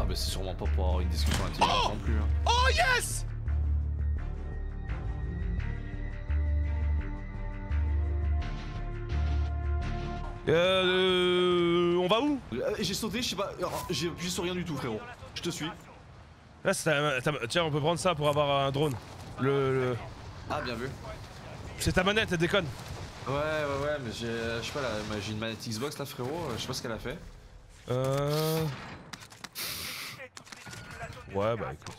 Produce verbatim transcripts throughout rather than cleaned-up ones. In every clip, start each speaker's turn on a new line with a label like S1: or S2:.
S1: bah c'est sûrement pas pour avoir une discussion intelligente
S2: Oh
S1: non plus. Hein.
S2: Oh yes! Euh... On va où?
S1: Euh, J'ai sauté, je sais pas, j'ai appuyé sur rien du tout frérot. Je te suis.
S2: Là, c'est ta... Tiens, on peut prendre ça pour avoir un drone. Le... le...
S1: Ah bien vu.
S2: C'est ta manette, elle déconne.
S1: Ouais ouais ouais mais j'ai... Je sais pas là, j'ai une manette Xbox là frérot, je sais pas ce qu'elle a fait.
S2: Euh... Ouais bah écoute.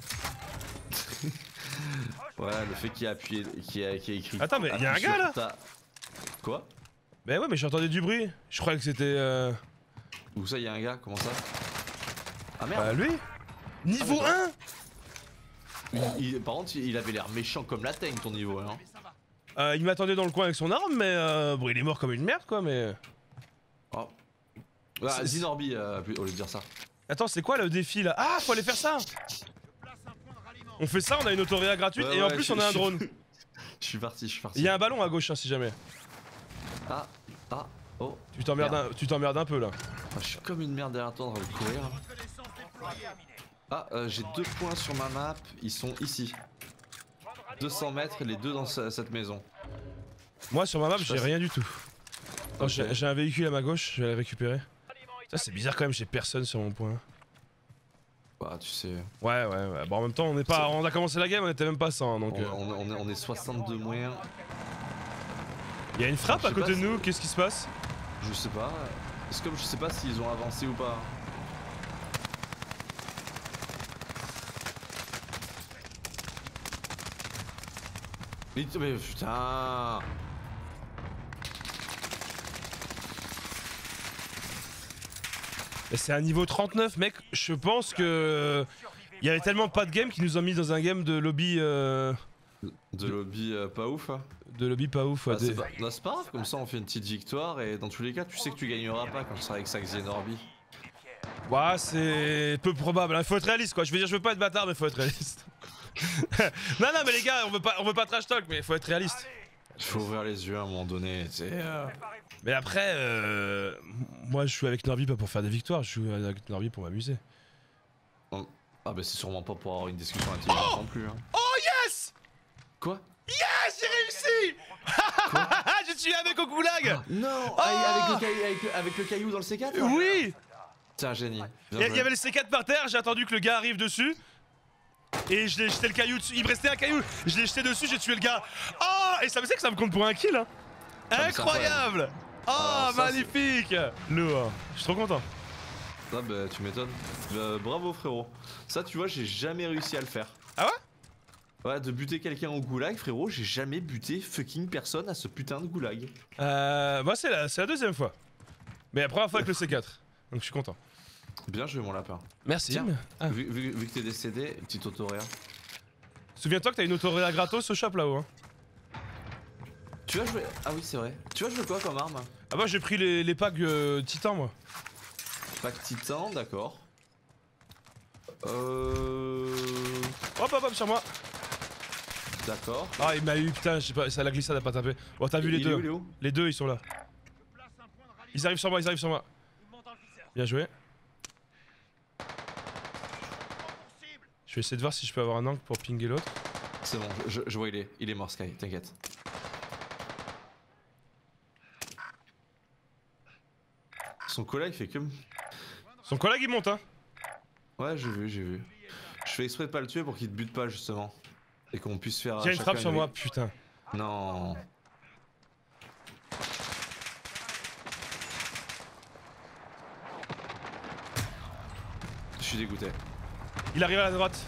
S1: Ouais le fait qu'il a appuyé, qu'il a, qu'il a écrit...
S2: Attends mais y'a un gars là
S1: ta... Quoi?
S2: Bah ouais mais j'entendais du bruit. Je croyais que c'était... Euh...
S1: Où ça y'a un gars? Comment ça? Ah merde.
S2: Bah lui Niveau
S1: ah,
S2: un.
S1: il, il, Par contre il avait l'air méchant comme la teigne ton niveau hein.
S2: Euh, il m'attendait dans le coin avec son arme mais euh... bon il est mort comme une merde quoi mais...
S1: Oh. Ah, Zinorbi euh, au lieu de dire ça.
S2: Attends c'est quoi le défi là? Ah faut aller faire ça. On fait ça, on a une autoréa gratuite
S1: ouais,
S2: et
S1: ouais,
S2: en plus
S1: je,
S2: on a un
S1: je,
S2: drone.
S1: Je suis parti, je suis parti.
S2: Il y a un ballon à gauche hein, si jamais.
S1: Ah, ah, oh.
S2: Tu t'emmerdes un, tu t'emmerdes un peu là.
S1: Ah, je suis comme une merde derrière toi en train de courir. Ah, euh, j'ai deux points sur ma map, ils sont ici. deux cents mètres, les deux dans ce, cette maison.
S2: Moi sur ma map j'ai rien du tout.
S1: Okay.
S2: J'ai un véhicule à ma gauche, je vais le récupérer. Ça c'est bizarre quand même, j'ai personne sur mon point.
S1: Bah tu sais.
S2: Ouais ouais ouais, bon en même temps on est pas. On a commencé la game, on était même pas cent donc.
S1: On,
S2: euh...
S1: on, on, est, on est soixante-deux moyens.
S2: Y'a une frappe à côté de
S1: si...
S2: nous, qu'est-ce qui se passe?
S1: Je sais pas. C'est comme je sais pas s'ils ont avancé ou pas. Mais, mais putain.
S2: Et c'est un niveau trente-neuf mec, je pense que... Il y avait tellement pas de game qu'ils nous ont mis dans un game de lobby... Euh...
S1: De lobby euh, pas ouf hein.
S2: De lobby pas ouf, ouais.
S1: Bah, c'est pas... Non, pas grave, comme ça on fait une petite victoire et dans tous les cas tu sais que tu gagneras pas quand tu seras avec Sax Zenorbi.
S2: Ouais c'est peu probable, il faut être réaliste quoi, je veux dire je veux pas être bâtard mais faut être réaliste. Non non mais les gars on veut pas, on veut pas trash talk mais faut être réaliste.
S1: Il faut ouvrir les yeux à un moment donné, tu sais. Euh...
S2: Mais après, euh... moi je suis avec Norby pas pour faire des victoires, je suis avec Norby pour m'amuser.
S1: Oh. Ah bah c'est sûrement pas pour avoir une discussion intelligente
S2: oh
S1: non plus hein.
S2: Oh yes.
S1: Quoi?
S2: Yes, j'ai réussi. Je suis avec au goulag.
S1: Non,
S2: oh
S1: avec, le caillou, avec, le, avec le caillou dans le C quatre là.
S2: Oui.
S1: C'est un génie.
S2: Il y, y avait le C quatre par terre, j'ai attendu que le gars arrive dessus. Et je l'ai jeté le caillou dessus, il me restait un caillou, je l'ai jeté dessus, j'ai tué le gars. Oh, et ça me sait que ça me compte pour un kill hein. Incroyable. Oh, ah, magnifique. Lourd, je suis trop content.
S1: Ah bah tu m'étonnes. Euh, bravo frérot. Ça tu vois j'ai jamais réussi à le faire.
S2: Ah ouais?
S1: Ouais, de buter quelqu'un au goulag, frérot, j'ai jamais buté fucking personne à ce putain de goulag.
S2: Euh. Moi, c'est la, la deuxième fois. Mais la première fois avec le C quatre. Donc, je suis content.
S1: Bien joué, mon lapin.
S2: Merci.
S1: Tiens,
S2: ah.
S1: vu, vu, vu que t'es décédé, petite autoréa.
S2: Souviens-toi que t'as une autoréa gratos au shop là-haut. Hein.
S1: Tu vas jouer. Ah oui, c'est vrai. Tu vas jouer quoi comme arme?
S2: Ah, bah, j'ai pris les, les packs euh, titan, moi.
S1: Pack titan, d'accord. Euh.
S2: Hop, hop, hop, sur moi.
S1: D'accord.
S2: Ah, il m'a eu, putain, je sais pas, ça la glissade a pas tapé. Bon, t'as vu les
S1: il
S2: deux.
S1: Est où, il est où
S2: les deux, ils sont là. Ils arrivent sur moi, ils arrivent sur moi. Bien joué. Je vais essayer de voir si je peux avoir un angle pour pinguer l'autre.
S1: C'est bon, je, je vois, il est, il est mort, Sky, t'inquiète. Son collègue fait que.
S2: Son collègue il monte, hein.
S1: Ouais, j'ai vu, j'ai vu. Je fais exprès de pas le tuer pour qu'il te bute pas, justement. Et qu'on puisse faire.
S2: J'ai une frappe sur moi, putain.
S1: Non. Je suis dégoûté.
S2: Il arrive à la droite.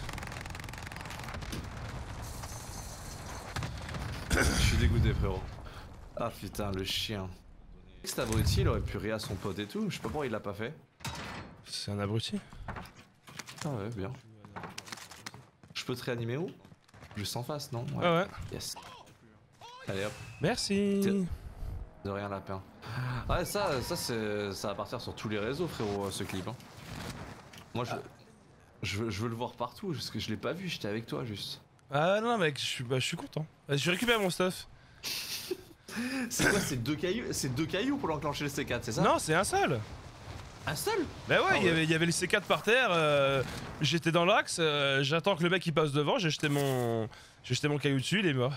S1: Je suis dégoûté, frérot. Ah putain, le chien. Cet abruti, il aurait pu rire à son pote et tout. Je sais pas pourquoi il l'a pas fait.
S2: C'est un abruti.
S1: Ah ouais, bien. Je peux te réanimer où? Juste en face, non?
S2: Ouais, ouais.
S1: Yes. Allez hop.
S2: Merci.
S1: De rien, lapin. Ouais, ça, ça, c'est, ça va partir sur tous les réseaux, frérot, ce clip. Hein. Moi, je, ah. je, veux, je veux le voir partout, parce que je l'ai pas vu, j'étais avec toi, juste.
S2: Ah non, mec, je suis, bah, je suis content. Je récupère mon stuff.
S1: C'est quoi, c'est deux cailloux, c'est deux cailloux pour l'enclencher le C quatre, c'est ça?
S2: Non, c'est un seul.
S1: Un seul?
S2: Bah ouais,
S1: Ah
S2: il y
S1: ouais.
S2: avait, il y avait le C quatre par terre, euh, j'étais dans l'axe, euh, j'attends que le mec il passe devant, j'ai jeté mon. J'ai jeté mon caillou dessus, il est mort.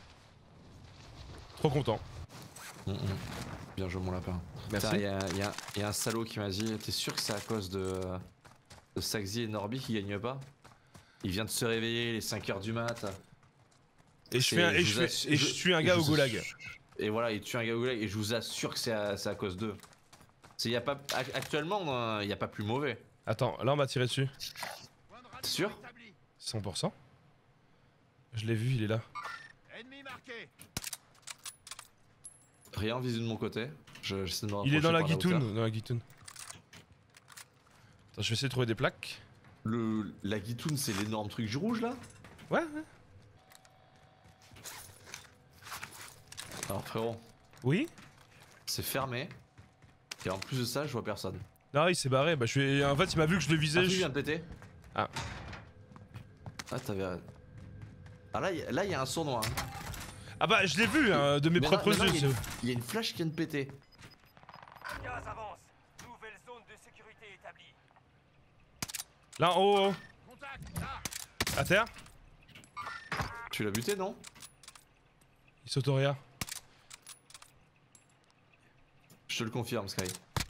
S2: Trop content.
S1: Mmh, mmh. Bien joué mon lapin.
S2: Merci.
S1: Il y, y, y a un salaud qui m'a dit, t'es sûr que c'est à cause de, de Saxy et Norby qui gagnent pas? Il vient de se réveiller, les cinq heures du mat.
S2: Et je, fais un, et je, fais, et je suis un gars au goulag.
S1: Et voilà, il tue un gars au goulag et je vous assure que c'est à, à cause d'eux. Y a pas, actuellement, il n'y a pas plus mauvais.
S2: Attends, là on m'a tiré dessus.
S1: T'es sûr?
S2: cent pour cent. Je l'ai vu, il est là.
S1: Rien visu de mon côté. Je, de me
S2: il est dans la
S1: guitoune.
S2: Dans la guitoune. Attends, je vais essayer de trouver des plaques.
S1: Le, la guitoune, c'est l'énorme truc du rouge là?
S2: Ouais, ouais.
S1: Alors frérot.
S2: Oui?
S1: C'est fermé. Et en plus de ça, je vois personne.
S2: Non, il s'est barré. Bah, je suis... En fait, il m'a vu que je le visais.
S1: Ah,
S2: je...
S1: il vient de péter.
S2: Ah.
S1: Ah, t'avais. Ah, là, il y, y a un sournois. Hein.
S2: Ah, bah, je l'ai vu hein, de mes
S1: mais
S2: propres
S1: non,
S2: yeux.
S1: Il y, y a une flash qui vient de péter.
S3: Gaz avance. Nouvelle zone de sécurité établie.
S2: Là, en haut. À terre.
S1: Tu l'as buté, non?
S2: Il s'autoria.
S1: Je te le confirme, Sky.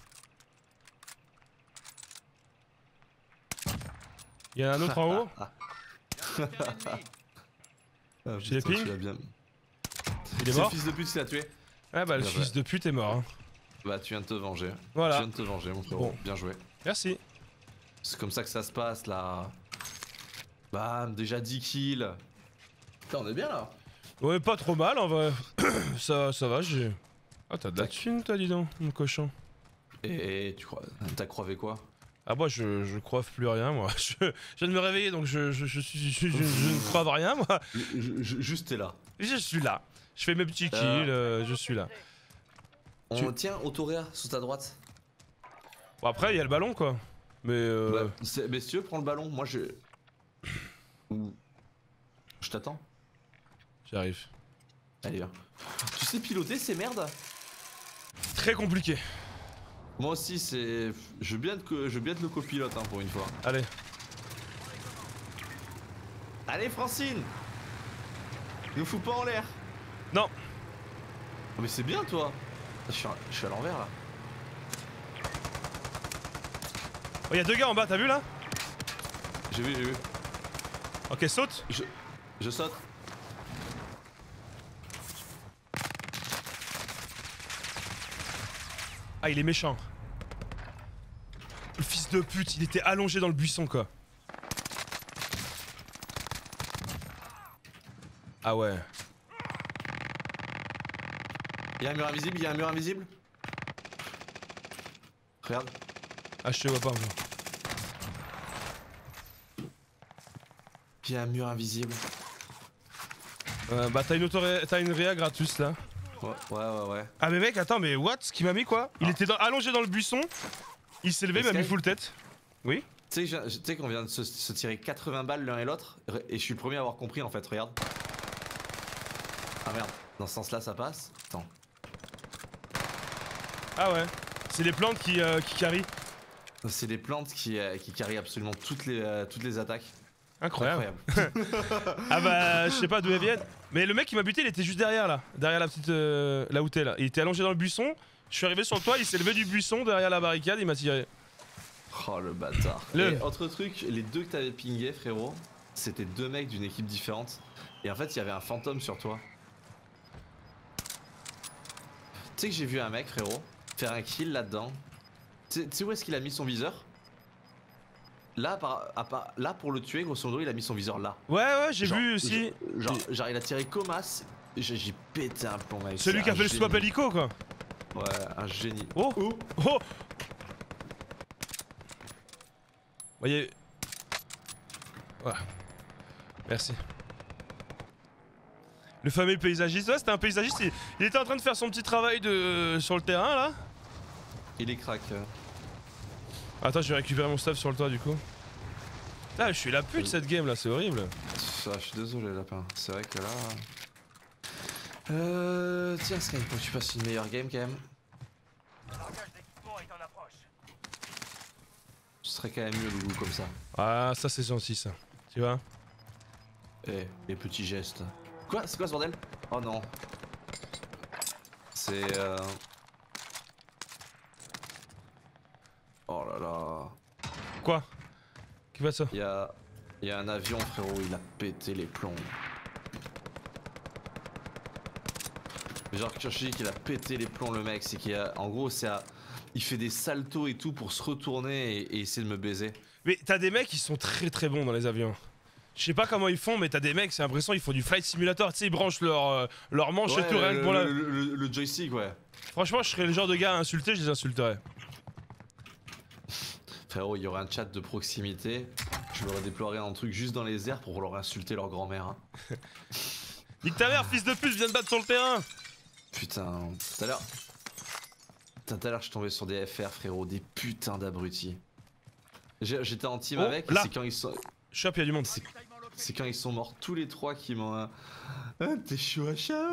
S2: Il y en a un autre en haut.
S1: Ah,
S2: Je l'ai ping.
S1: bien...
S2: Il est mort.
S1: Le fils de pute qui l'a tué.
S2: Ah bah le
S1: bien
S2: fils
S1: joué.
S2: de pute est mort. Hein.
S1: Bah tu viens de te venger.
S2: Voilà.
S1: Tu viens de te venger mon frérot.
S2: Bon.
S1: Bien joué.
S2: Merci.
S1: C'est comme ça que ça se passe là. Bam, déjà dix kills. Putain, on est bien là.
S2: Ouais, pas trop mal en vrai. ça, ça va, j'ai... Ah t'as de la thune toi dis donc, mon cochon.
S1: Et, et tu crois... T'as croivé quoi?
S2: Ah moi je, je croive plus rien moi. Je, je viens de me réveiller donc je, je, je, suis, je, je, je ne croive rien moi.
S1: je, je, Juste t'es là.
S2: Je suis là. Je fais mes petits kills, euh... Euh, je suis là.
S1: On
S2: tu...
S1: tient Autoréa sous ta droite.
S2: Bon après il y a le ballon quoi. Mais euh...
S1: bah, mais si tu veux prends le ballon, moi je... Je t'attends.
S2: J'arrive.
S1: Allez viens. Tu sais piloter ces merdes?
S2: Très compliqué.
S1: Moi aussi c'est... Je veux bien être, je veux bien être le copilote hein, pour une fois.
S2: Allez.
S1: Allez Francine. Ne fous pas en l'air.
S2: Non.
S1: Oh, mais c'est bien toi. Je suis à, je suis à l'envers là.
S2: Oh y'a deux gars en bas, t'as vu là?
S1: J'ai vu, j'ai vu.
S2: Ok saute.
S1: Je... Je saute.
S2: Ah il est méchant. Le fils de pute, il était allongé dans le buisson quoi. Ah ouais.
S1: Y'a un mur invisible, y'a un mur invisible. Regarde.
S2: Ah je te vois pas moi.
S1: Y'a un mur invisible.
S2: Euh, bah t'as une, t'as une réa gratus là.
S1: Ouais, ouais, ouais, ouais.
S2: Ah mais mec attends mais what? Ce qui m'a mis quoi? Il
S1: ah.
S2: était dans, allongé dans le buisson. Il s'est levé, il m'a mis full tête. Oui?
S1: Tu sais qu'on vient de se, se tirer quatre-vingts balles l'un et l'autre. Et je suis le premier à avoir compris en fait, regarde. Ah merde, dans ce sens là ça passe. Attends.
S2: Ah ouais. C'est les plantes qui, euh, qui carry.
S1: C'est les plantes qui, euh, qui carry absolument toutes les, euh, toutes les attaques.
S2: Incroyable. Incroyable. Ah bah je sais pas d'où elles viennent. Mais le mec qui m'a buté il était juste derrière là. Derrière la petite... Euh, là où t'es là. Il était allongé dans le buisson. Je suis arrivé sur le toit, il s'est levé du buisson derrière la barricade, il m'a tiré.
S1: Oh le bâtard.
S2: Le...
S1: Et autre truc, les deux que t'avais pingé frérot, c'était deux mecs d'une équipe différente. Et en fait il y avait un fantôme sur toi. Tu sais que j'ai vu un mec frérot faire un kill là-dedans. Tu sais où est-ce qu'il a mis son viseur? Là, par, à part, là pour le tuer grosso modo il a mis son viseur là.
S2: Ouais ouais j'ai vu aussi.
S1: Genre, genre il a tiré comme as. J'ai pété un plomb mec.
S2: Celui qui a fait le swap hélico quoi.
S1: Ouais un génie.
S2: Oh oh oh. Voyez. Ouais. Merci. Le fameux paysagiste, ouais c'était un paysagiste, il, il était en train de faire son petit travail de sur le terrain là.
S1: Il est crack.
S2: Attends je vais récupérer mon stuff sur le toit du coup. Là je suis la pute cette game là, c'est horrible.
S1: Ah, je suis désolé lapin, c'est vrai que là... Euh... Tiens Sky, faut que tu fasses une meilleure game quand même.
S3: Le largage d'équipement est en approche.
S1: serait quand même mieux le goût comme ça.
S2: Ah, ça c'est gentil ça. Tu vois?
S1: Eh, les petits gestes. Quoi? C'est quoi ce bordel? Oh non. C'est euh... Oh là là.
S2: Quoi? Qui va ça?
S1: Il y a... Il y a un avion frérot, il a pété les plombs. Genre que je dis qu'il a pété les plombs le mec, c'est qu'il a... En gros c'est à... Il fait des saltos et tout pour se retourner et, et essayer de me baiser.
S2: Mais t'as des mecs qui sont très très bons dans les avions. Je sais pas comment ils font, mais t'as des mecs, c'est l'impression ils font du flight simulator, tu sais, ils branchent leur, euh, leur manche
S1: Ouais,
S2: et tout, rien que pour la...
S1: le, le, le joystick, ouais.
S2: Franchement, je serais le genre de gars à insulter, je les insulterais.
S1: Frérot, il y aurait un chat de proximité, je leur déploierais un truc juste dans les airs pour leur insulter leur grand-mère. Hein.
S2: Nique ta mère, fils de pute, viens de battre sur le terrain.
S1: Putain, tout à l'heure... Tout à l'heure, je suis tombé sur des F R, frérot, des putains d'abrutis. J'étais en team
S2: Oh,
S1: avec,
S2: là.
S1: c'est quand ils sont...
S2: Je suis à pied du monde.
S1: C'est quand ils sont morts tous les trois qui m'ont... Ah, t'es chaud à chat.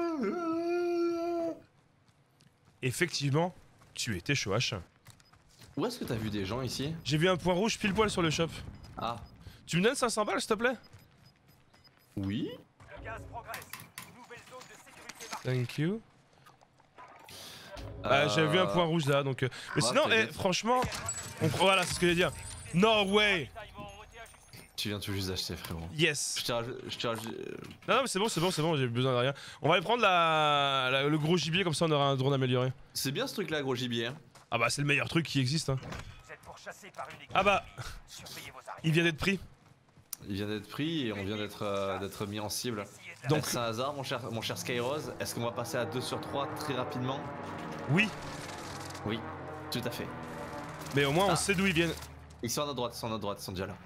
S2: Effectivement, tu étais chaud H.
S1: Où est-ce que t'as vu des gens ici?
S2: J'ai vu un point rouge pile poil sur le shop.
S1: Ah.
S2: Tu me donnes cinq cents balles s'il te plaît?
S1: Oui.
S3: Le gaz progresse. Nouvelle zone de sécurité marquée.
S2: Thank you.
S1: Euh...
S2: Ah, j'avais vu un point rouge là donc... Euh... Mais
S1: Ouais,
S2: sinon, eh,
S1: t'inquiète.
S2: franchement... On... Voilà, c'est ce que j'allais dire. Norway.
S1: Tu viens tout juste d'acheter, frérot.
S2: Yes.
S1: Je t'ai raj- je t'ai raj- euh,
S2: Non, non, mais c'est bon, c'est bon, c'est bon, j'ai besoin de rien. On va aller prendre la... la- le gros gibier, comme ça on aura un drone amélioré.
S1: C'est bien ce truc-là, gros gibier. Hein.
S2: Ah bah, c'est le meilleur truc qui existe. Hein.
S3: Vous êtes pourchassé par une équipe.
S2: Ah bah,
S3: Surveillez vos arrières.
S2: il vient d'être pris.
S1: Il vient d'être pris et on vient d'être euh, d'être mis en cible.
S3: Essayez de-
S2: Donc-
S1: Est-ce un hasard, mon cher, mon cher Skyrose? Est-ce qu'on va passer à deux sur trois très rapidement?
S2: Oui,
S1: Oui, tout à fait.
S2: mais au moins on
S1: Ah.
S2: sait d'où ils viennent.
S1: Ils sont à notre droite, ils sont à notre droite, ils sont déjà là.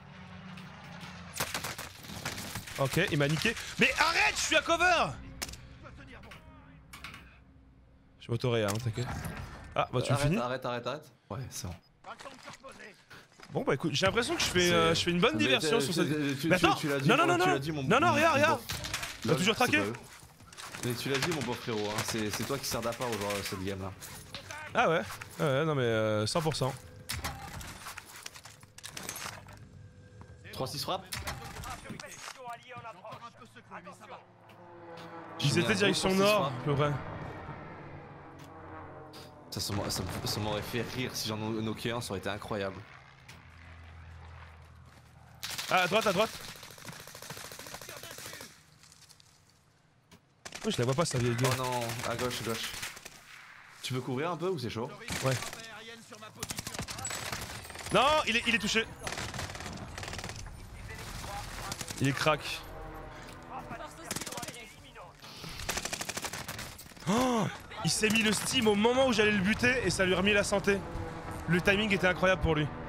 S2: Ok, il m'a niqué. Mais arrête, je suis à cover. Je m'autoré, hein, t'inquiète. Ah, bah tu le
S1: arrête,
S2: finis.
S1: arrête, arrête, arrête. Ouais, c'est bon.
S2: Bon bah écoute, j'ai l'impression que je fais,
S1: C'est-
S2: euh, je fais une bonne
S1: Mais
S2: diversion
S1: t'as-
S2: sur
S1: tu-
S2: cette...
S1: tu-
S2: Mais
S1: tu-
S2: attends,
S1: tu l'as dit,
S2: non, non,
S1: mon-
S2: non,
S1: tu
S2: non,
S1: l'as dit, mon-
S2: non, non,
S1: mon-
S2: regarde,
S1: mon
S2: regarde.
S1: beau-
S2: T'as
S1: Non,
S2: toujours
S1: c'est
S2: traqué?
S1: pas eux. Mais tu l'as dit, mon beau frérot, hein, c'est c'est toi qui sers d'appât au genre cette game là.
S2: Ah ouais, ouais, ouais, non mais euh, cent pour cent.
S1: trois six frappe.
S3: Mission alliée en approche. Attention.
S2: Ils
S1: J'ai mis
S2: étaient
S1: un
S2: direction
S1: gros trois six
S2: nord,
S1: frappe.
S2: à peu près.
S1: Ça, ça m'a- ça me- ça m'aurait fait rire si j'en knocké un, ça aurait été incroyable.
S2: Ah, à droite, à droite. Oh, je la vois pas, sa vieille gueule.
S1: Oh non, à gauche, à gauche. Tu peux couvrir un peu ou c'est chaud?
S2: Ouais. Non, il est, il est touché. Il est crack. Oh, il s'est mis le steam au moment où j'allais le buter et ça lui a remis la santé. Le timing était incroyable pour lui.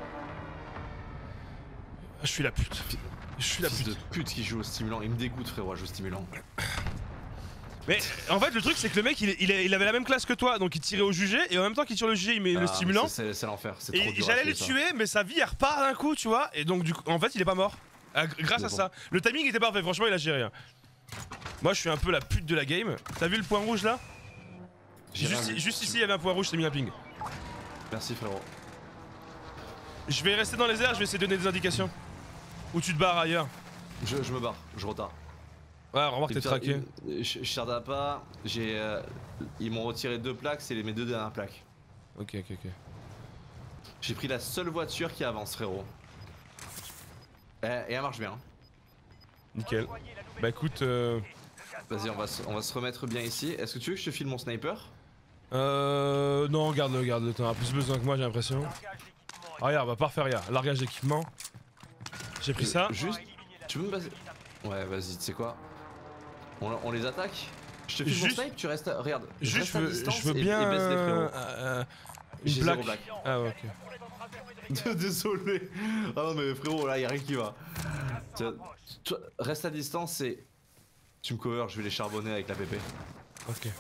S2: Je suis la pute. Je suis la
S1: Fils
S2: pute.
S1: de pute qui joue au stimulant, il me dégoûte frérot à jouer au stimulant.
S2: Mais en fait, le truc c'est que le mec il, il, il avait la même classe que toi, donc il tirait au jugé et en même temps qu'il tire le jugé, il met le
S1: Ah,
S2: stimulant.
S1: c'est- C'est c'est l'enfer, c'est trop
S2: Et
S1: dur à
S2: j'allais
S1: tuer,
S2: le
S1: ça.
S2: tuer, mais sa vie elle repart d'un coup, tu vois. Et donc, du coup, en fait, il est pas mort. Ah, gr- grâce
S1: Mais
S2: à
S1: bon.
S2: ça. Le timing était parfait, franchement, il a géré. hein. Moi, je suis un peu la pute de la game. T'as vu le point rouge là?
S1: J'ai
S2: Juste,
S1: rien vu.
S2: juste ici, il y avait un point rouge, je t'ai mis un ping.
S1: Merci frérot.
S2: Je vais rester dans les airs, je vais essayer de donner des indications. Ou tu te barres ailleurs.
S1: Je, je me barre, je retarde.
S2: Ouais, remarque, t'es traqué.
S1: Je je sers d'appât, j'ai. euh, ils m'ont retiré deux plaques, c'est les- mes deux dernières plaques.
S2: Ok, ok, ok.
S1: J'ai pris la seule voiture qui avance, frérot. Et, et elle marche bien.
S2: Nickel. Bah écoute, euh.
S1: Vas-y, on va, se- on va se remettre bien ici. Est-ce que tu veux que je te file mon sniper?
S2: Euh. Non, garde-le, garde-le. T'en as plus besoin que moi, j'ai l'impression. Ah, regarde, bah parfait, regarde. Largage d'équipement. J'ai pris ça.
S1: Euh, Juste, tu veux me baser? Ouais, vas-y, tu sais quoi? on, on les attaque? Je te file
S2: Juste-
S1: mon snipe, tu restes. à- Regarde, je
S2: Juste,
S1: reste
S2: je
S1: à
S2: veux,
S1: distance
S2: je veux
S1: et-
S2: bien.
S1: et baisse les frérots.
S2: euh, euh, une
S1: J'ai
S2: plaque.
S1: zéro blague.
S2: Ah, ouais, ok.
S1: Désolé. Ah non mais frérot là y'a rien qui va. Tiens, toi, reste à distance et tu me cover, je vais les charbonner avec la P P.
S2: Ok.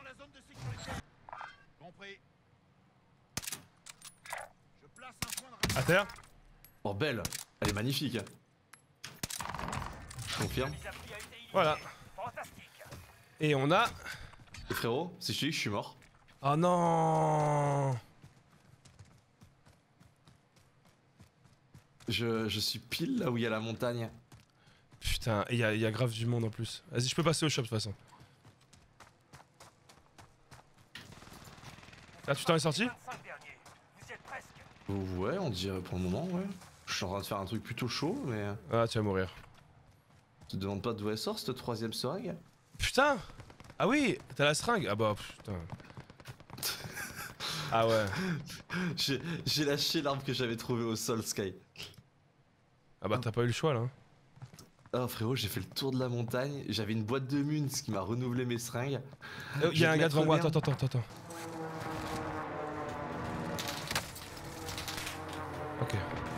S2: À terre.
S1: Oh belle, elle est magnifique. Je confirme.
S2: Voilà. Et on a.
S1: Et frérot, si je te dis que je suis mort.
S2: Oh non.
S1: Je, je suis pile là où il y a la montagne.
S2: Putain, et il y, y a grave du monde en plus. Vas-y, je peux passer au shop de toute façon. Là, tu t'en es sorti?
S3: vingt-cinq derniers. Vous y êtes presque.
S1: Ouais, on dirait pour le moment, ouais. Je suis en train de faire un truc plutôt chaud, mais...
S2: Ah, tu vas mourir.
S1: Tu te demandes pas d'où elle sort cette troisième seringue?
S2: Putain! Ah oui, t'as la seringue? Ah bah putain. Ah ouais.
S1: J'ai lâché l'arme que j'avais trouvée au sol, Sky.
S2: Ah bah t'as pas eu le choix là.
S1: Oh frérot, j'ai fait le tour de la montagne, j'avais une boîte de munes qui m'a renouvelé mes seringues.
S2: Il y a un gars devant moi, attends, attends, attends, attends. Ok.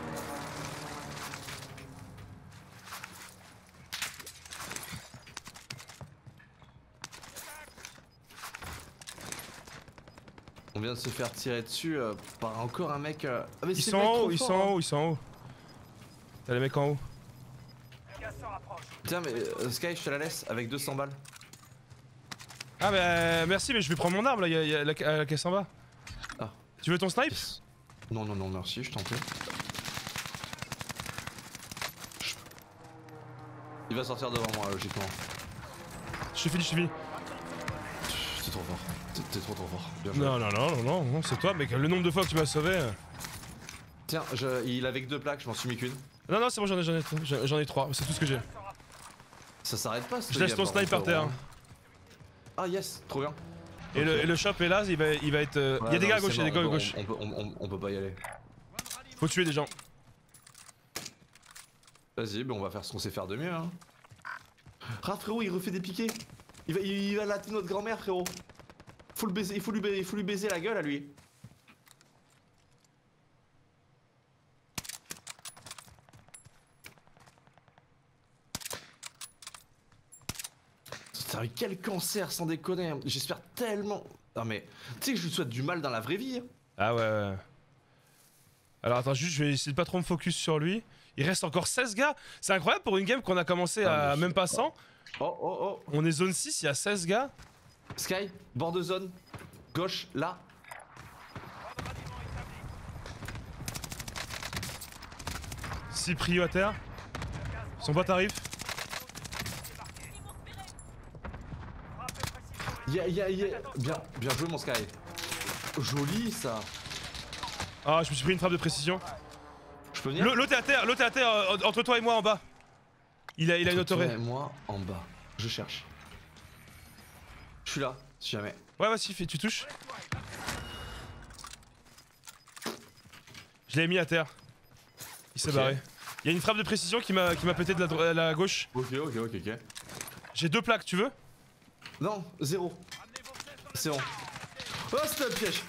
S1: On vient de se faire tirer dessus euh, par encore un mec. Euh... Ah, mais
S2: Ils
S1: c'est
S2: sont
S1: le mec
S2: en haut,
S1: trop
S2: ils
S1: fort,
S2: sont en
S1: hein.
S2: haut, ils sont en haut. T'as les mecs en haut.
S3: Le gaz se rapproche.
S1: Tiens, mais euh, Sky, je te la laisse avec deux cents balles.
S2: Ah bah euh, merci, mais je vais prendre mon arme là, il y a, y a la, ca- la caisse en bas.
S1: Ah.
S2: Tu veux ton snipe?
S1: Yes. Non, non, non, merci, je t'en prie. Je- Il va sortir devant moi, logiquement.
S2: Je te finis, je te finis.
S1: T'es trop fort. T'es t'es trop trop fort. Bien joué.
S2: Non, non, non, non, non, non c'est toi, mec. Le nombre de fois que tu m'as sauvé. euh.
S1: Tiens, je... il avait que deux plaques, je m'en suis mis qu'une.
S2: Non, non, c'est bon, j'en ai, j'en ai, j'en- j'en ai trois, c'est tout ce que j'ai.
S1: Ça s'arrête pas, ce
S2: Je laisse ton
S1: gars,
S2: snipe par terre.
S1: frérot. Ah, yes, trop bien.
S2: Et,
S1: Ok.
S2: le, et le shop est là, il va, il va être. euh, Il y a
S1: Ouais,
S2: des
S1: non,
S2: gars à
S1: c'est
S2: gauche, il y a des
S1: mort,
S2: gars à
S1: on-
S2: gauche.
S1: On, peut, on, on- on peut pas y aller.
S2: Faut tuer des gens.
S1: Vas-y, ben on va faire ce qu'on sait faire de mieux. Hein. Ah, frérot, il refait des piquets. Il va, il, il va latter notre grand-mère, frérot. Faut le baiser, il faut lui baiser, il faut lui baiser la gueule à lui. Putain, mais quel cancer, sans déconner. J'espère tellement. Non mais, tu sais que je lui souhaite du mal dans la vraie vie. Hein.
S2: Ah ouais, ouais. Alors attends, juste, je vais essayer de pas trop me focus sur lui. Il reste encore seize gars. C'est incroyable pour une game qu'on a commencé
S1: Ah,
S2: à
S1: mais
S2: même pas cent.
S1: Oh, oh, oh.
S2: On est zone six, il y a seize gars.
S1: Sky, bord de zone. Gauche, là.
S2: six prio à terre. Son bot arrive.
S1: Yeah, yeah, yeah. Bien, bien joué, mon Sky. Joli, ça.
S2: Ah, je me suis pris une frappe de précision.
S1: Je peux venir?
S2: Le- L'autre est à terre, l'autre est à terre, euh, entre toi et moi en bas. Il a, il a une
S1: Entre toi
S2: autoré.
S1: et moi, en bas. Je cherche. Je suis là, si jamais.
S2: Ouais, vas-y, fais- tu touches. Je l'ai mis à terre. Il s'est
S1: Ok.
S2: barré. Il y a une frappe de précision qui m'a qui m'a pété de la, dro- la gauche.
S1: Ok, ok, ok, ok.
S2: J'ai deux plaques, tu veux?
S1: Non, zéro. C'est bon. Oh, c'était un piège.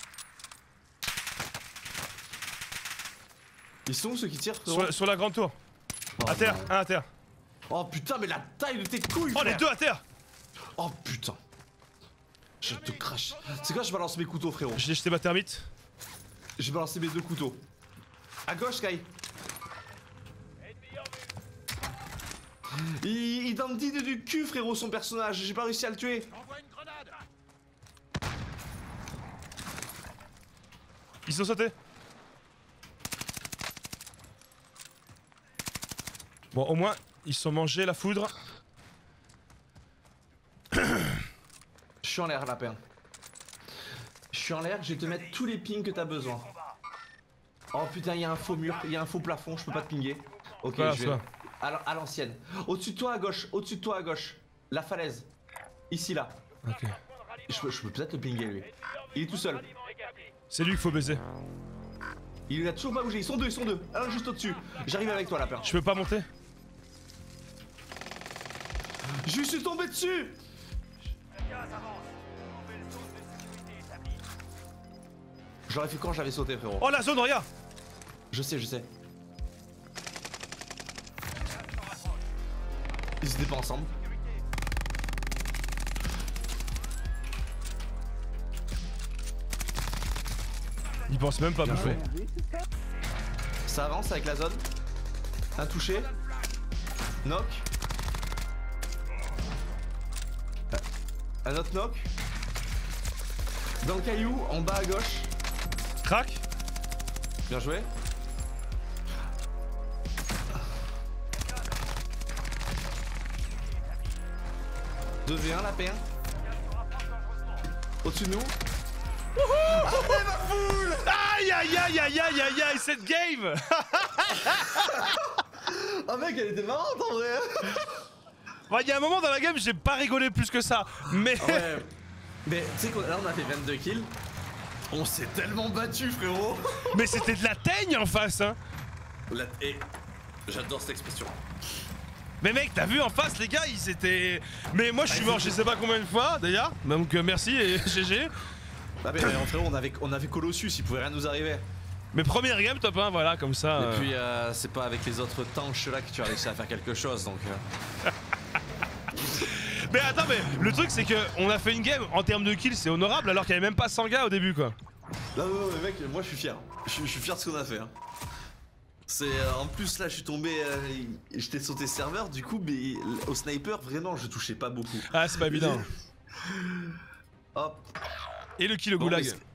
S1: Ils sont où ceux qui tirent, frérot?
S2: Sur, sur la grande tour.
S1: Oh,
S2: À terre,
S1: non.
S2: un à terre.
S1: Oh putain, mais la taille de tes couilles,
S2: Oh, les
S1: frère.
S2: deux à terre!
S1: Oh putain. Je te crache. C'est quoi, je balance mes couteaux, frérot.
S2: J'ai jeté ma thermite.
S1: J'ai balancé mes deux couteaux. À gauche, Sky. Il, il dandine du cul, frérot, son personnage. J'ai pas réussi à le tuer.
S2: Ils sont sautés. Bon, au moins, ils se sont mangés la foudre.
S1: Je suis en l'air, lapin. Je suis en l'air, je vais te mettre tous les pings que t'as besoin. Oh putain, il y a un faux mur, il y a un faux plafond, je peux pas te pinguer. Ok,
S2: Voilà,
S1: je vais.
S2: ça.
S1: Alors, à l'ancienne. Au-dessus de toi à gauche, au-dessus de toi à gauche. La falaise. Ici, là.
S2: Ok.
S1: Je peux, je peux peut-être le pinguer, lui. Il est tout seul.
S2: C'est lui qu'il faut baiser.
S1: Il a toujours pas bougé, ils sont deux, ils sont deux. Un juste au-dessus. J'arrive avec toi, lapin.
S2: Je peux pas monter?
S1: Je suis tombé dessus.
S3: Le gaz avance. Nouvelle zone de sécurité établie.
S1: J'aurais fait quand j'avais sauté, frérot.
S2: Oh, la zone, regarde!
S1: Je sais, je sais. Ils étaient pas ensemble.
S2: Il pense même pas à
S1: Bien
S2: bouffer.
S1: joué. Ça avance avec la zone. Un touché. Knock. Un autre knock. Dans le caillou, en bas à gauche.
S2: Crac!
S1: Bien joué. deux v un la P un. Au-dessus de nous.
S2: Aïe aïe aïe aïe aïe aïe aïe, cette game.
S1: Oh mec, elle était marrante en vrai.
S2: Il ouais, y a un moment dans la game, j'ai pas rigolé plus que ça, mais...
S1: Ouais. Mais tu sais qu'on là on a fait vingt-deux kills. On s'est tellement battu frérot.
S2: Mais c'était de la teigne en face hein.
S1: La... Et j'adore cette expression.
S2: Mais mec, t'as vu en face les gars, ils étaient... Mais moi je suis mort je sais pas combien de fois d'ailleurs, donc euh, merci et G G.
S1: Ah mais euh, frérot, on avait, on avait Colossus, il pouvait rien nous arriver.
S2: Mais première game top un, voilà, comme ça.
S1: Et
S2: euh...
S1: puis euh, c'est pas avec les autres tanches là que tu as réussi à faire quelque chose donc... Euh...
S2: Mais attends, mais le truc c'est que on a fait une game en termes de kills, c'est honorable alors qu'il y avait même pas cent gars au début quoi.
S1: Non, non, non, mais mec, moi je suis fier. Je, je suis fier de ce qu'on a fait. Hein. C'est euh, en plus là, je suis tombé, euh, j'étais sauté serveur, du coup, mais au sniper, vraiment, je touchais pas beaucoup.
S2: Ah, c'est pas évident.
S1: Hop.
S2: Et le kill au
S1: Bon,
S2: goulag.
S1: mais